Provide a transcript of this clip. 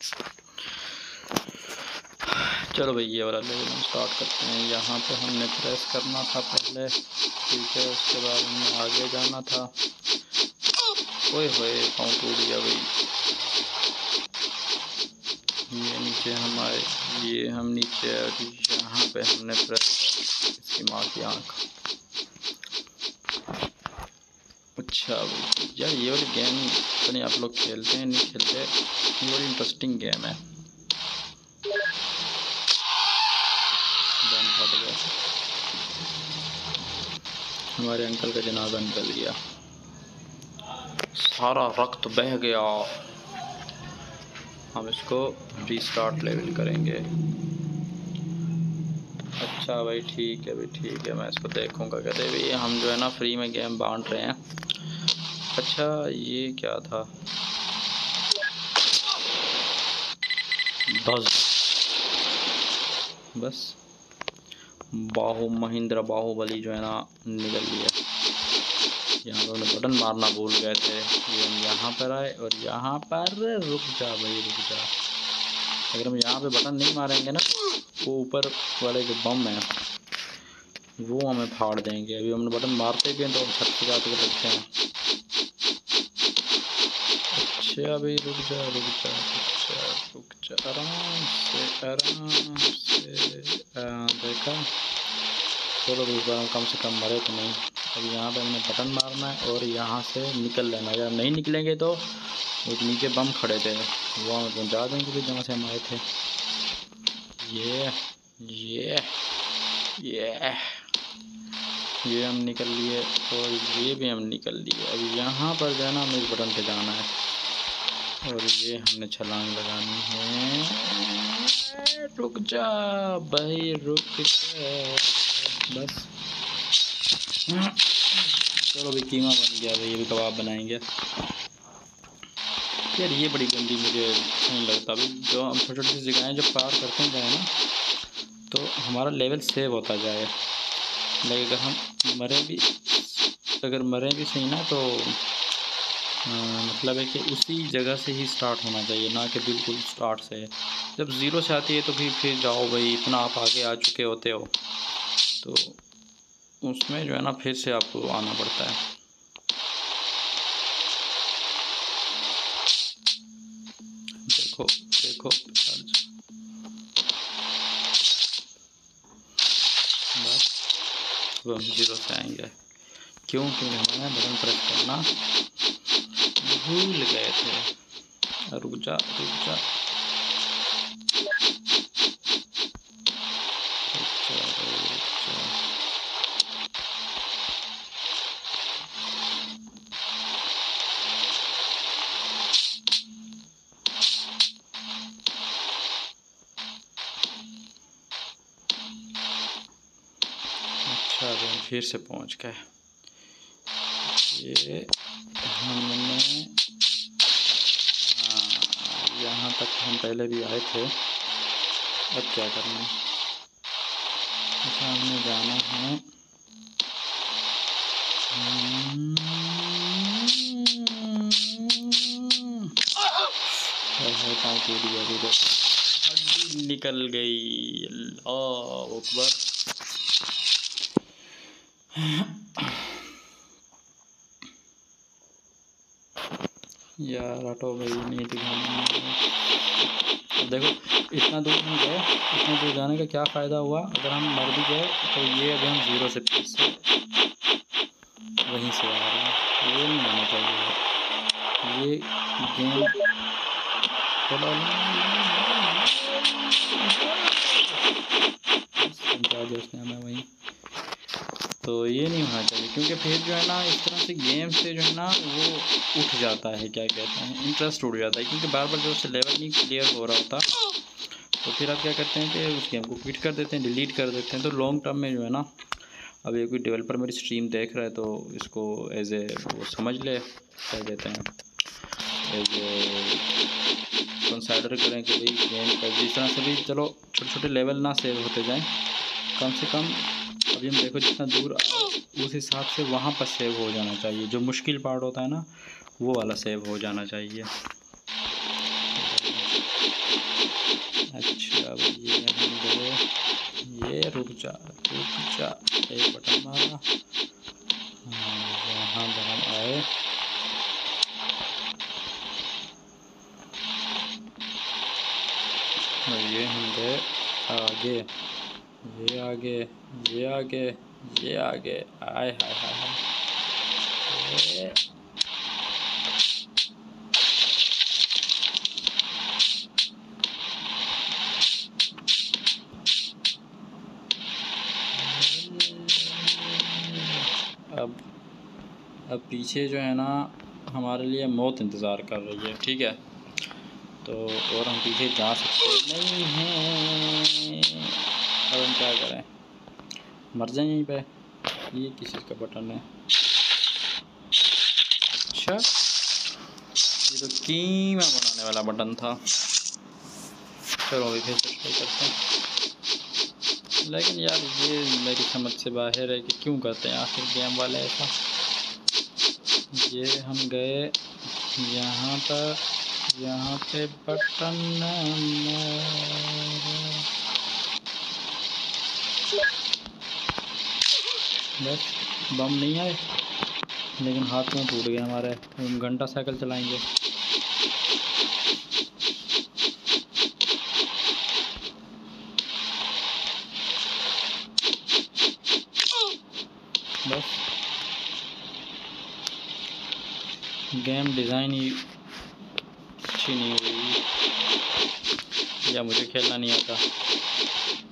चलो भाई ये वाला लेवल हम स्टार्ट करते हैं। यहाँ पे हमने प्रेस करना था पहले, ठीक है, उसके बाद हमें आगे जाना था। ओए होए पाँव टूट गया भाई। ये नीचे हम आए, ये हम नीचे आए, यहाँ पे हमने प्रेस, इसकी माँ की आँख। अच्छा भाई यार ये वाली गेम पता नहीं आप लोग खेलते हैं नहीं खेलते, ये बड़ी इंटरेस्टिंग गेम है। हमारे अंकल का जनाजा निकल गया, सारा रक्त बह गया। हम इसको रीस्टार्ट लेवल करेंगे। अच्छा भाई ठीक है भाई ठीक है, मैं इसको देखूंगा। कहते भाई हम जो है ना फ्री में गेम बांट रहे हैं। अच्छा ये क्या था, बस महिंद्रा बाहुबली जो है ना निकल लिया। यहाँ पर बटन मारना भूल गए थे, ये हम यहाँ पर आए और यहाँ पर रुक जा भाई रुक जा। अगर हम यहाँ पे बटन नहीं मारेंगे ना, वो ऊपर वाले जो बम है वो हमें फाड़ देंगे। अभी हमने बटन मारते भी हैं तो हम छत पे जाके लगते हैं। अच्छा भाई रुक जा रुक जा रुक जा रुक जा, आराम से देखा। चलो इस बार हम कम से कम मरे तो नहीं। अब यहाँ पे हमने बटन मारना है और यहाँ से निकल लेना है। अगर नहीं निकलेंगे तो वो नीचे बम खड़े थे वो हमें पहुँचा देंगे भी जहाँ से हम आए थे। ये ये हम निकल लिए और ये भी हम निकल लिए। अब यहाँ पर जाना हमें इस बटन पे जाना है और ये हमने छलांग लगानी है। रुक जा भाई रुक जा बस। चलो भाई कीमा बन गया भाई, ये भी कबाब बनाएंगे। यार ये बड़ी गंदी मुझे नहीं लगता भाई। जो हम छोटी छोटी जगहें जब पार करते जाए ना तो हमारा लेवल सेव होता जाए। लेकिन अगर मरे भी सही ना तो मतलब है कि उसी जगह से ही स्टार्ट होना चाहिए, ना कि बिल्कुल स्टार्ट से। जब ज़ीरो से आती है तो फिर जाओ भाई, इतना आप आगे आ चुके होते हो तो उसमें जो है ना फिर से आपको आना पड़ता है। देखो देखो बस अब हम ज़ीरो से आएंगे। क्योंकि हमें बटन प्रेस करना भूल गए थे। रुक जा रुक जा अच्छा अब हम फिर से पहुंच गए। ये हमने यहाँ तक हम पहले भी आए थे। अब क्या करना है, अच्छा हमने जाना है पाँव टूट गया, हड्डी निकल गई। अल्लाह अकबर। यार हटो भाई, नहीं दिखाना। देखो इतना दूर हम गए, इतना दूर जाने का क्या फ़ायदा हुआ अगर हम मर भी गए तो ये अभी हम ज़ीरो से फिर से वहीं से आ रहे हैं। ये नहीं होना चाहिए ये गेम। चलो उसने हमें वहीं, तो ये नहीं होना चाहिए क्योंकि फिर जो है ना इस तरह से गेम से जो है ना वो उठ जाता है, क्या कहते हैं, इंटरेस्ट उड़ जाता है। क्योंकि बार बार जो उससे लेवल नहीं क्लियर हो रहा होता तो फिर आप क्या करते हैं कि उस गेम को क्विट कर देते हैं, डिलीट कर देते हैं। तो लॉन्ग टर्म में जो है ना, अब ये कोई डेवलपर मेरी स्ट्रीम देख रहा है तो इसको एज ए वो समझ ले, क्या कहते हैं, एज ए कंसाइडर करें कि भाई गेम का जिस तरह से भी चलो छोटे छोटे लेवल ना सेव होते जाएं, कम से कम अभी हम देखो जितना दूर उस हिसाब से वहाँ पर सेव हो जाना चाहिए। जो मुश्किल पार्ट होता है ना वो वाला सेव हो जाना चाहिए। अच्छा अब ये हम गए, ये रुक जा, एक बटन मारा, यहाँ पर हम आए, और ये हम गए आगे, ये आगे, ये आगे, ये आगे, आए हाय हाय हाय, अब पीछे जो है ना हमारे लिए मौत इंतज़ार कर रही है, ठीक है। तो और हम पीछे जा सकते नहीं हैं, अब हम क्या करें, मर जाए यहीं पे। ये किस चीज़ का बटन है, अच्छा ये तो कीमा बनाने वाला बटन था। चलो अभी फिर से ट्राई करते हैं, लेकिन यार ये मेरी समझ से बाहर है कि क्यों करते हैं आखिर गेम वाले ऐसा। ये हम गए यहाँ पर, यहाँ पे बटन बस बम नहीं आए, लेकिन हाथ में टूट गए हमारे, हम घंटा साइकिल चलाएंगे। बस गेम डिज़ाइन ही अच्छी नहीं हुई, या मुझे खेलना नहीं आता।